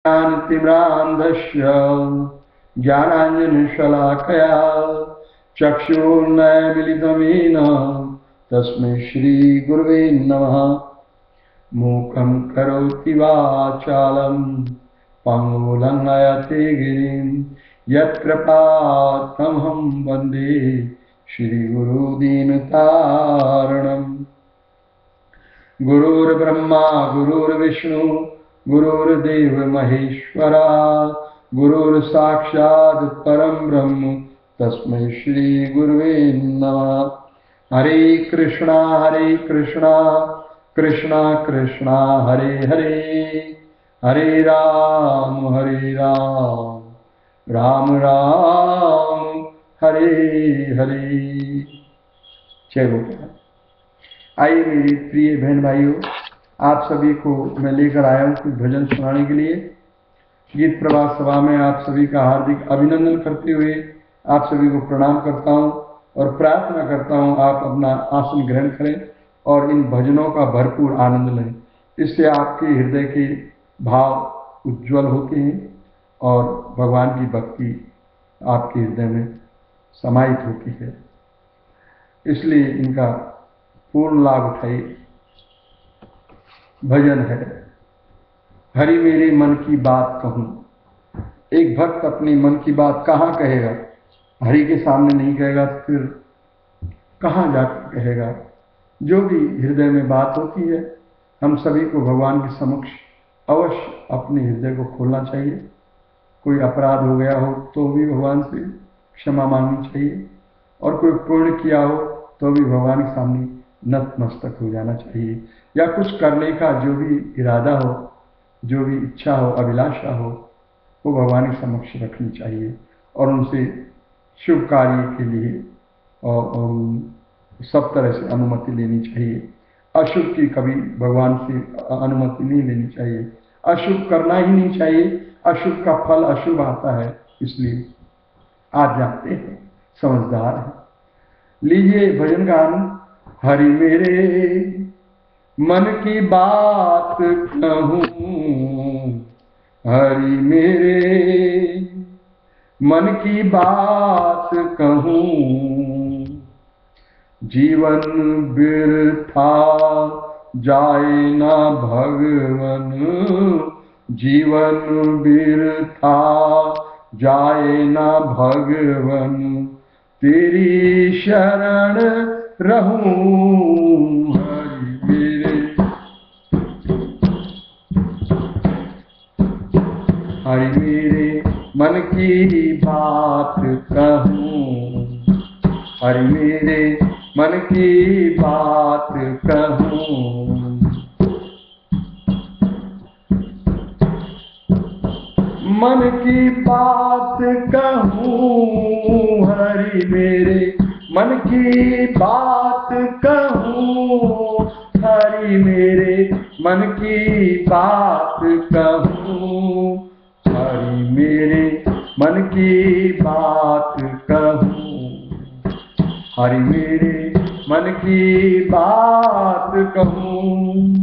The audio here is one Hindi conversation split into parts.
ज्ञानतिम्रान्धस्य ज्ञानाञ्जनशलाकया चक्षुर्नयनमिलितमेन तस्मै श्रीगुरुवे नमः। मूकं करोति वाचालं पङ्गुलं नयते गिरिं यत्कृपात्तमहं वन्दे श्रीगुरुदीनतारणम्। गुरुर्ब्रह्मा गुरुर्विष्णु गुरुर्देव महेश्वरा गुरुर्साक्षात् परं ब्रह्म तस्मै श्री गुरुवे नमः। हरे कृष्णा कृष्णा कृष्णा हरे हरे, हरे राम राम राम हरे हरे। जय गोपाल। आइए मेरी प्रिय बहन भाइयों, आप सभी को मैं लेकर आया हूँ कुछ भजन सुनाने के लिए। गीत प्रवाह सभा में आप सभी का हार्दिक अभिनंदन करते हुए आप सभी को प्रणाम करता हूँ और प्रार्थना करता हूँ आप अपना आसन ग्रहण करें और इन भजनों का भरपूर आनंद लें। इससे आपके हृदय के भाव उज्ज्वल होते हैं और भगवान की भक्ति आपके हृदय में समाहित होती है, इसलिए इनका पूर्ण लाभ उठाइए। भजन है हरि मेरे मन की बात कहूं। एक भक्त अपनी मन की बात कहाँ कहेगा? हरि के सामने नहीं कहेगा तो फिर कहाँ जाकर कहेगा? जो भी हृदय में बात होती है हम सभी को भगवान के समक्ष अवश्य अपने हृदय को खोलना चाहिए। कोई अपराध हो गया हो तो भी भगवान से क्षमा मांगनी चाहिए और कोई पुण्य किया हो तो भी भगवान के सामने नतमस्तक हो जाना चाहिए, या कुछ करने का जो भी इरादा हो, जो भी इच्छा हो, अभिलाषा हो, वो भगवान के समक्ष रखनी चाहिए और उनसे शुभ कार्य के लिए और सब तरह से अनुमति लेनी चाहिए। अशुभ की कभी भगवान से अनुमति नहीं लेनी चाहिए। अशुभ करना ही नहीं चाहिए, अशुभ का फल अशुभ आता है, इसलिए आप जानते हैं, समझदार हैं। लीजिए भजन का आनंद। हरि मेरे मन की बात कहूं, हरि मेरे मन की बात कहूं, जीवन बिरथा जाए ना भगवन, जीवन बिरथा जाए ना भगवन, तेरी शरण रहूं हरि मेरे। हरि मेरे मन की बात कहूं, हरि मेरे मन की बात कहूं, मन की बात कहूं, हरि मेरे मन की बात कहूं, हरि मेरे मन की बात कहूं, हरि मेरे मन की बात कहूं, हरि मेरे मन की बात कहूं।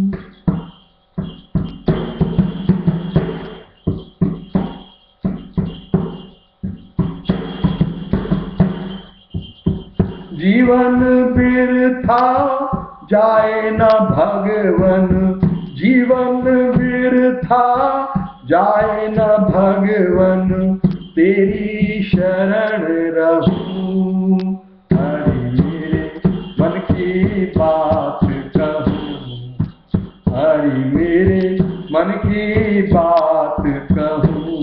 जीवन बिरथा जाए न भगवन, जीवन बिरथा जाए न भगवन, तेरी शरण रहूं हरि मेरे मन की बात कहूं, हरि मेरे मन की बात कहूं।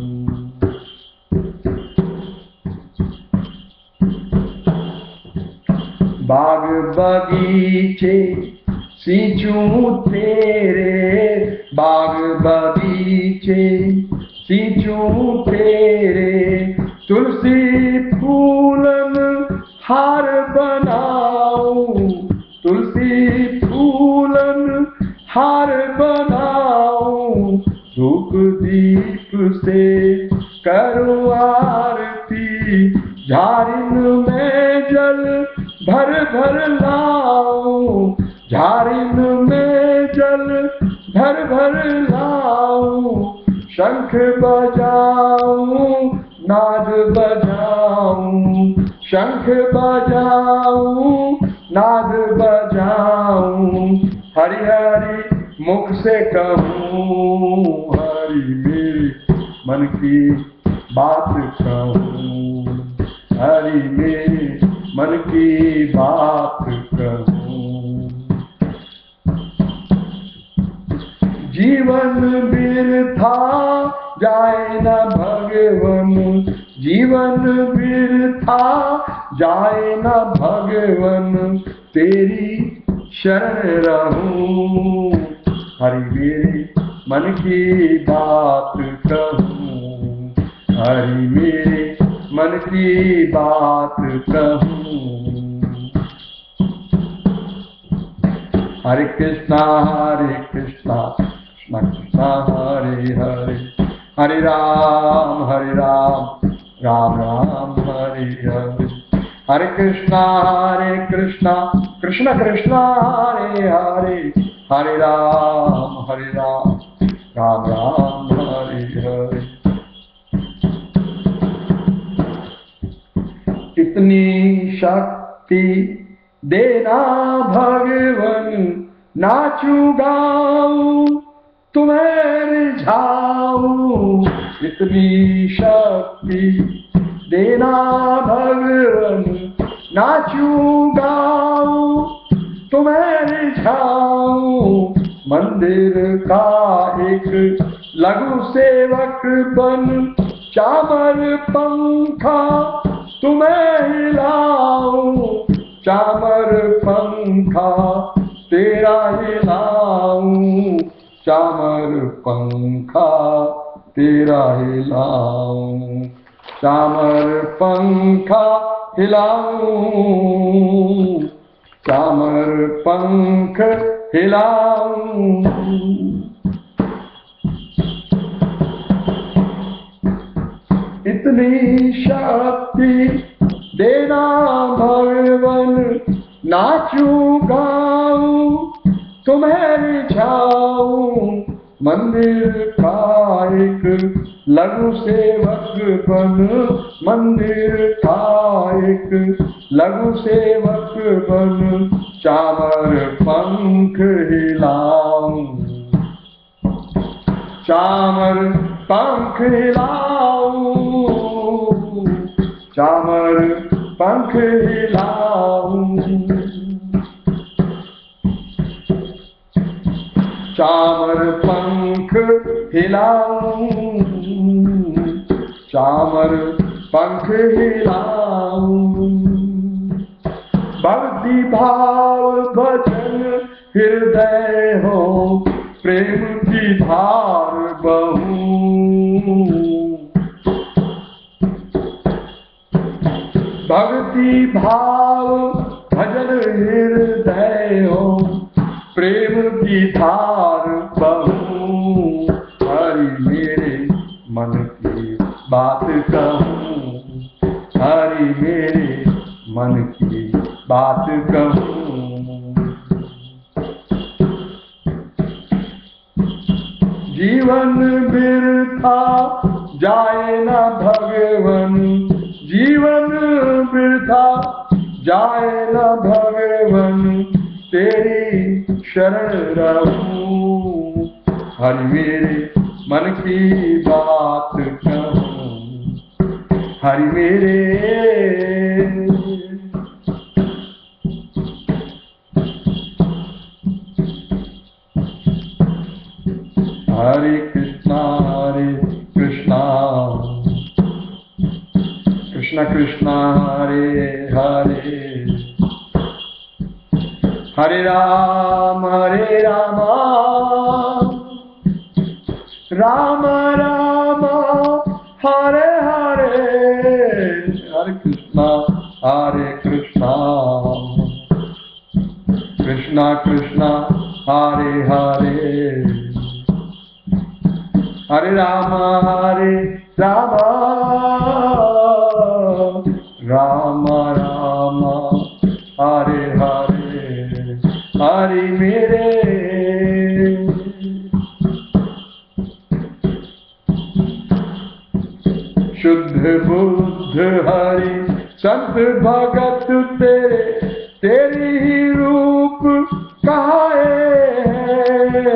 बाग बगीचे सींचूं तेरे, बाग बगीचे सींचूं तेरे, तुलसी फूलन हार बनाऊं, तुलसी फूलन हार बनाऊं, धूप दीप से करो आरती, झारिन में जल भर भर लाऊं, झारिन में जल भर भर लाऊं, शंख बजाऊं नाद बजाऊं, शंख बजाऊं नाद बजाऊं, हरि हरि मुख से कहूं, हरि मेरे मन की बात कहूं, हरि मेरे मन की बात कहूं। जीवन बिरथा जाए न भगवन, जीवन बिरथा जाए न भगवन, तेरी शरण रहूं, हरि मेरे मन की बात कहूं, हरि मेरे मन की बात कहूं। हरे कृष्णा कृष्णा कृष्णा हरे हरे, हरे राम राम राम हरे हरे, हरे कृष्णा कृष्णा कृष्णा हरे हरे, हरे राम राम राम हरे हरे। इतनी शक्ति देना भगवन, नाचू गाऊं तुम्हें रिझाऊं, इतनी शक्ति देना भगवन, नाचू गाऊं तुम्हें रिझाऊं, मंदिर का एक लघु सेवक बन, चामर पंखा तुम्हें हिलाऊं, चामर पंखा तेरा हिलाऊं, चामर पंखा तेरा हिलाऊं, चामर पंखा हिलाऊं, चामर पंख हिलाऊं। इतनी शक्ति देना भगवन, नाचू गाऊं तुम्हें रिझाऊं, मंदिर का एक लघु सेवक बन, मंदिर का एक लघु सेवक बन, चामर पंख हिलाऊं, चामर पंख हिलाऊं, चामर पंख हिलाऊं, चामर पंख हिलाऊं, चामर पंख हिलाऊं। भक्ति भाव भजन हृदय हो, प्रेम की धार बहूं, भक्ति भाव भजन हृदय हो, प्रेम की धार बहूं, हरि मेरे मन की बात कहूं, हरि मेरे मन की बात कहूं। जीवन बिरथा जाए न भगवन, जीवन बिरथा जाए न भगवन, तेरी शरण रहूं, हरि मेरे मन की बात कहूं, हरि मेरे हरे कृष्णा कृष्णा कृष्णा हरे हरे, हरे राम राम राम हरे हरे, हरे कृष्णा कृष्णा कृष्णा हरे हरे, हरे राम राम राम हरे हरे, हरि मेरे शुद्ध बुद्ध हरि संत भगत तेरी ही रूप कहाए।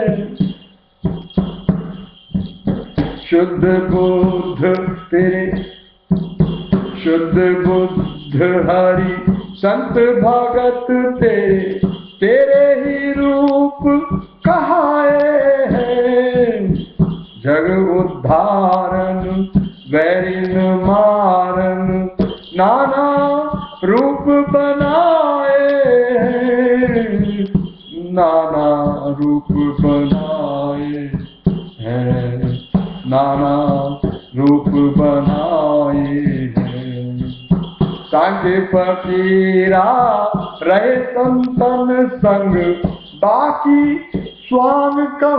शुद्ध बुद्ध तेरे शुद्ध बुद्ध हरि संत भगत तेरे ही रूप कहाए हैं। जग उद्धारन वैरिन मारन नाना रूप बनाए हैं। नाना रूप बनाए हैं। नाना रूप बनाए हैं। सांख्य फकीरा रहे संतन संग बाकी स्वांग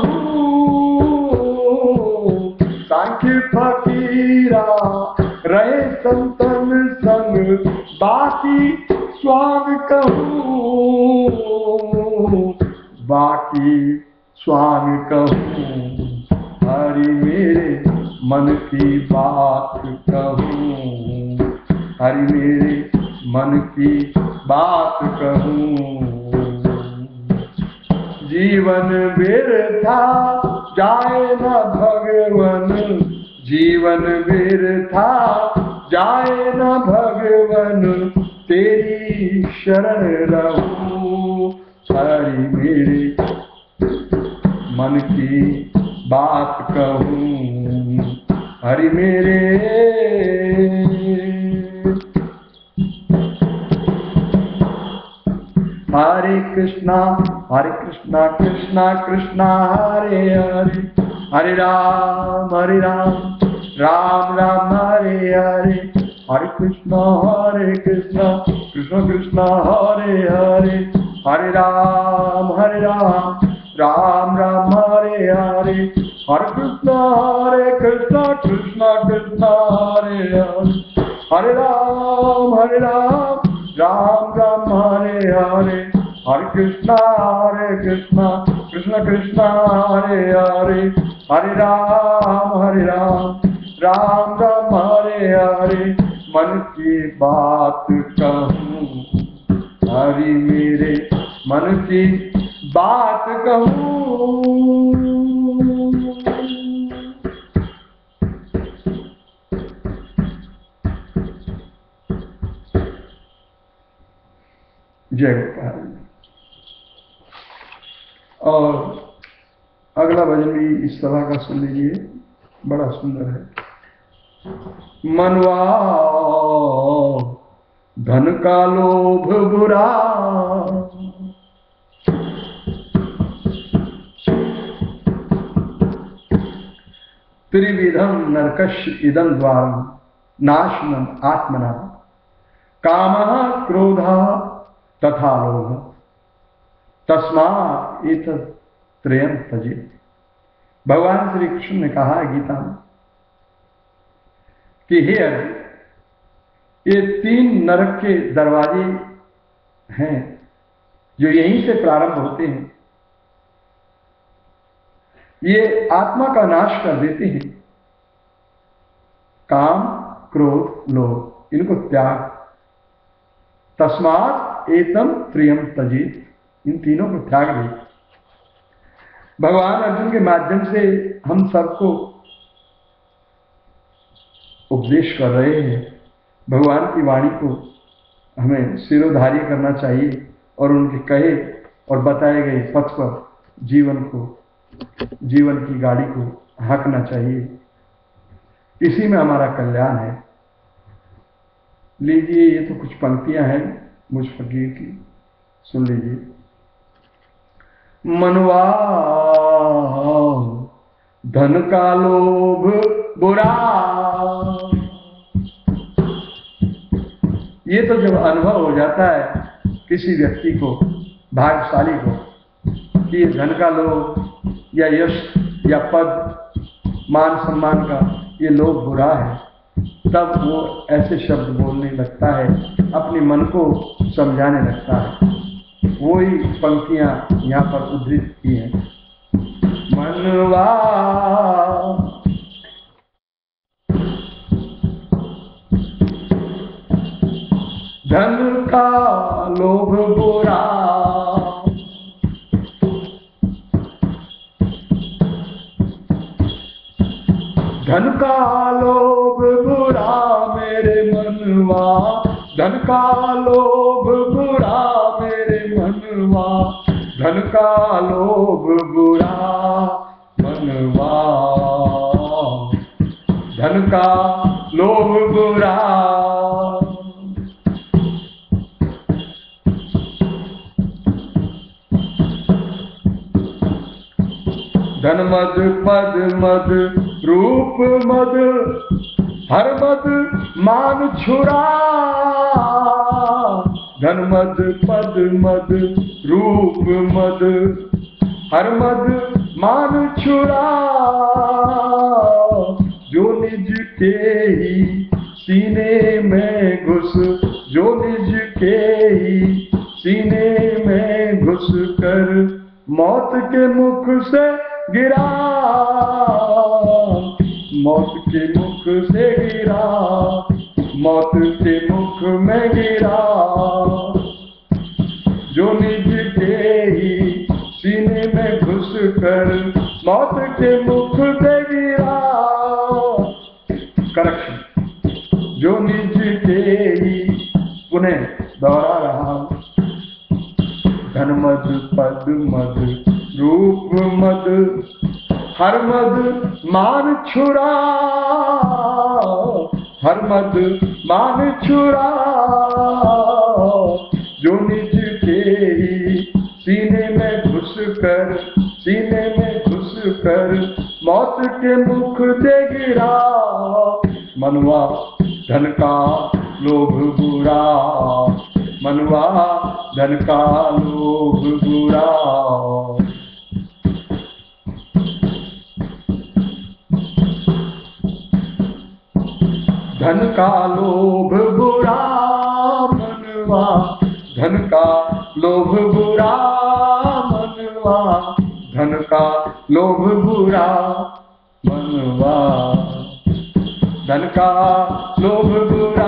कहूँ। सांख्य फकीरा रहे संतन संग बाकी स्वांग कहूँ। बाकी स्वांग कहूँ। हरि मेरे मन की बात कहूँ। हरि मेरे मन की बात कहूँ। जीवन व्यर्था जाए न भगवन। जीवन व्यर्था जाए न भगवन तेरी शरण रहूं। हरि मेरे मन की बात कहूँ। हरि मेरे हरे कृष्णा कृष्णा कृष्णा हरे हरे हरे राम राम राम हरे हरे हरे कृष्णा कृष्णा कृष्णा हरे हरे हरे राम राम राम हरे हरे हरे कृष्णा कृष्णा कृष्णा हरे हरे हरे राम राम राम हरे हरे हरे कृष्णा कृष्णा कृष्णा हरे हरे हरे राम राम राम हरे हरे मन की बात कहूँ। हरि मेरे मन की बात कहूँ। जय गोपाल। और अगला भजन भी इस सभा का सुन लीजिए, बड़ा सुंदर है। मनवा धन का लोभ बुरा, त्रिविधम नरकस्य इदं द्वारम नाशनम आत्मना कामः क्रोधः तथा लोभ तस्मात् एतत् त्रयं त्यजेत्। भगवान श्री कृष्ण ने कहा है गीता में कि हे अर्जुन, ये 3 नरक के दरवाजे हैं जो यहीं से प्रारंभ होते हैं। ये आत्मा का नाश कर देते हैं। काम क्रोध लोभ, इनको त्याग। तस्मात् एतम त्रयम त्यजेत्, इन तीनों को त्याग दे। भगवान अर्जुन के माध्यम से हम सबको उपदेश कर रहे हैं। भगवान की वाणी को हमें सिरोधार्य करना चाहिए और उनके कहे और बताए गए पथ पर जीवन की गाड़ी को हाँकना चाहिए। इसी में हमारा कल्याण है। लीजिए, ये तो कुछ पंक्तियां हैं मुझ फकीर की, सुन लीजिए। मनवा धन का लोभ बुरा, ये तो जब अनुभव हो जाता है किसी व्यक्ति को, भाग्यशाली को, कि ये धन का लोभ या यश या पद मान सम्मान का ये लोभ बुरा है, तब वो ऐसे शब्द बोलने लगता है, अपने मन को समझाने लगता है। वही पंक्तियां यहाँ पर उद्धृत की हैं। मनवा धन का लोभ बुरा, धन का लोभ बुरा मेरे मनवा, धन का लोभ बुरा मेरे मनवा, धन का लोभ बुरा मनवा, धन का लोभ बुरा। धन मद पद मद रूप मद, हर मद मान छुरा, धन मद पद मद रूप मद, हर मद मान छुरा, जो निज के ही सीने में घुस, जो निज के ही सीने में घुस कर मौत के मुख से गिरा, मौत के मुख से गिरा, मौत के मुख में गिरा, जो निज के ही सीने में घुस कर मौत के मुख से गिरा। करेक्शन, जो निज के ही, पुनः दोहरा रहा, धन मद पद मद रूप मद, हर मद मान छुरा, हर मद मान छुरा, जो निज के ही सीने में घुस कर, सीने में घुस कर मौत के मुख से गिरा। मनवा धन का लोभ बुरा, मनवा धन का लोभ बुरा। धन का लोभ बुरा मनवा, धन का लोभ बुरा मनवा, धन का लोभ बुरा मनवा, धन का लोभ बुरा।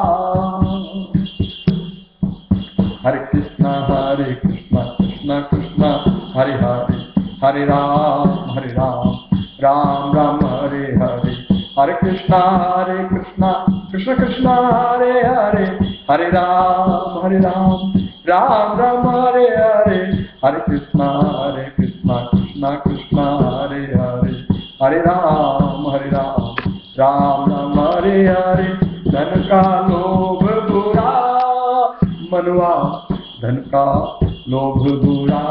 हरे कृष्णा कृष्णा कृष्णा हरे हरे, हरे राम राम राम हरे हरे, हरे कृष्णा कृष्णा कृष्णा हरे हरे, हरे राम राम राम हरे हरे, हरे कृष्णा कृष्णा कृष्णा हरे हरे, हरे राम राम राम हरे हरे। धन का लोभ बुरा मनवा, धन का लोभ बुरा।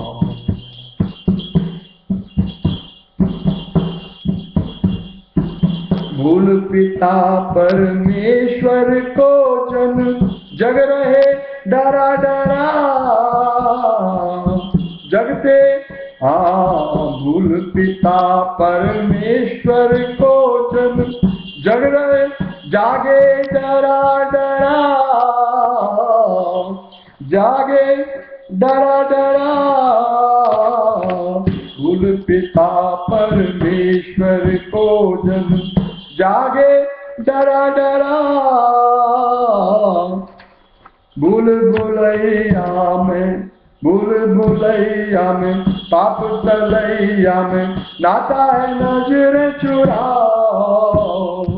भूल पिता परमेश्वर को जन जग रहे डरा डरा, जगते भूल पिता परमेश्वर को जन जग रहे जागे डरा डरा, जागे डरा डरा। भूल पिता परमेश्वर को जन जागे डरा डरा, भूल भुलैया में पाप तलैया में नाता है नजर चुराओ।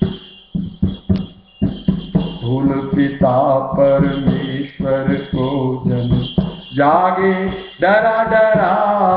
भूल पिता परमेश्वर को जन जागे डरा डरा,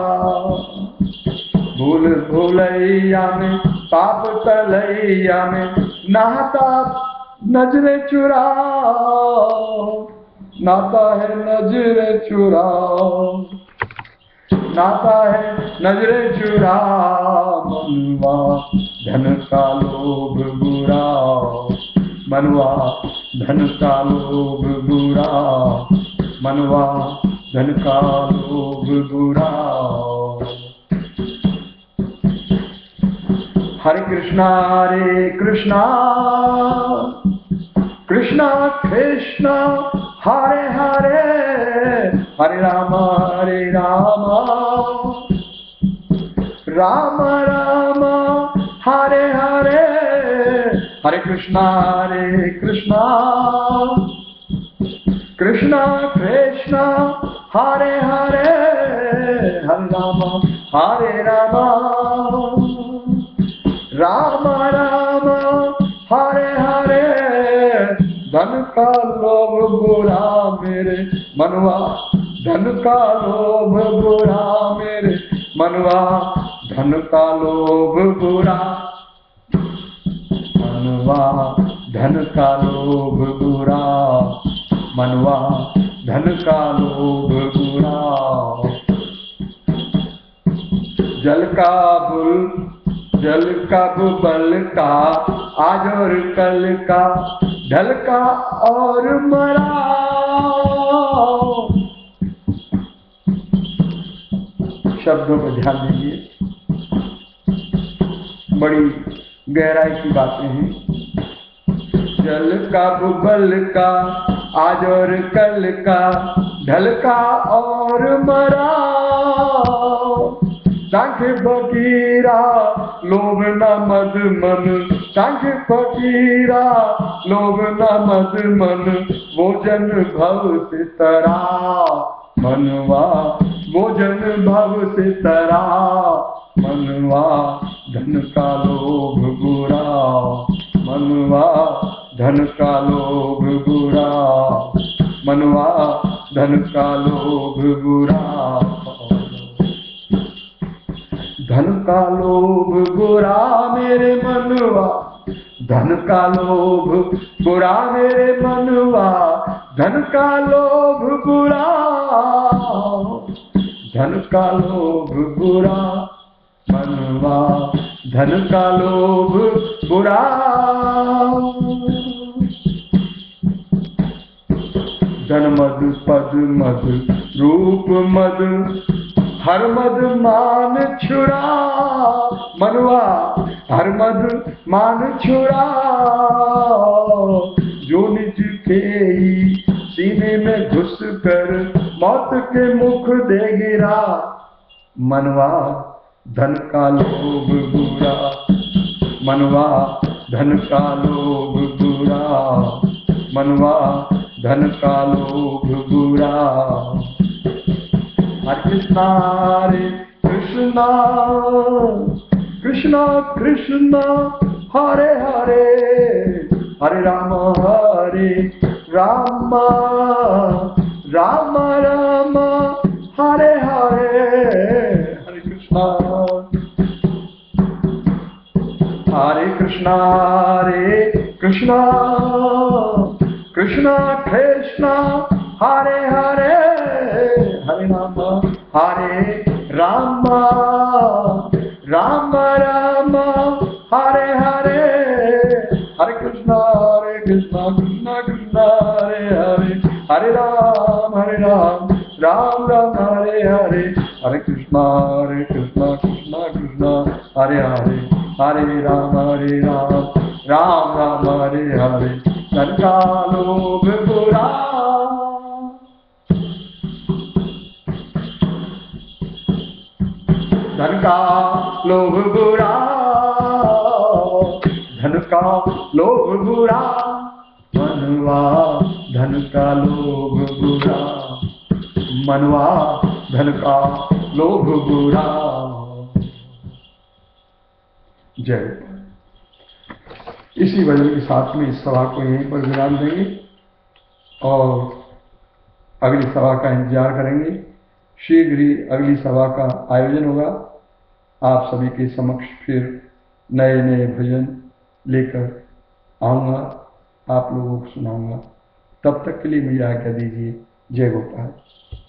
भूल भुलैया में पाप तलैया में नाता नजरे चुराओ, नाता है नजरे चुराओ, नाता है नजरे चुरा। मनवा धन का लोभ बुरा, मनवा धन का लोभ बुरा, मनवा धन का लोभ बुरा। हरे कृष्णा कृष्णा कृष्णा हरे हरे, हरे राम राम राम हरे हरे, हरे कृष्णा कृष्णा कृष्णा हरे हरे हरे रामा राम राम हरे हरे। धन का लोभ बुरा मेरे मनवा, धन का लोभ बुरा मेरे मनवा, धन का लोभ बुरा मनवा, धन का लोभ बुरा मनवा, धन का लोभ बुरा। जल का बुबल का आज और कल का ढल का और मरा। शब्दों पर ध्यान दीजिए, बड़ी गहराई की बातें हैं। जल का बुबल का आज और कल का ढल का और मरा। सांख फकीरा लोभ न मद मन, सांख फकीरा लोभ न मद मन, वो जन भव से तरा मनवा, वो जन भव से तरा मनवा। धन का लोभ बुरा मनवा, धन का लोभ बुरा मनवा, धन का लोभ बुरा। धन का लोभ बुरा मेरे मनवा, धन का लोभ बुरा मेरे मनवा, धन का लोभ बुरा, धन का लोभ बुरा मनवा, धन का लोभ बुरा। धन मद पद मद रूप मद हर मद मान छुड़ा मनवा, हर मद मान छुड़ा। जो निज के ही सीने में घुस कर मौत के मुख दे गिरा मनवा। धन का लोभ बुरा मनवा, धन का लोभ बुरा मनवा, धन का लोभ बुरा। हरे कृष्णा कृष्णा कृष्णा हरे हरे हरे राम राम राम हरे हरे। हरे कृष्णा कृष्णा कृष्णा कृष्णा हरे हरे हरे राम राम राम हरे हरे। हरे कृष्णा कृष्णा कृष्णा हरे हरे हरे राम राम राम हरे हरे। हरे कृष्णा कृष्णा कृष्णा हरे हरे हरे राम राम राम हरे हरे। धन का लोभ बुरा धन का लोभ बुरा, धन का लोभ बुरा मनवा, धन का लोभ बुरा मनवा, धन का लोभ बुरा। जय। इसी वजह के साथ में इस सभा को यहीं पर विराम देंगे और अगली सभा का इंतजार करेंगे। शीघ्र ही अगली सभा का आयोजन होगा। आप सभी के समक्ष फिर नए नए भजन लेकर आऊँगा, आप लोगों को सुनाऊंगा। तब तक के लिए मुझे आज्ञा दीजिए। जय गोपाल।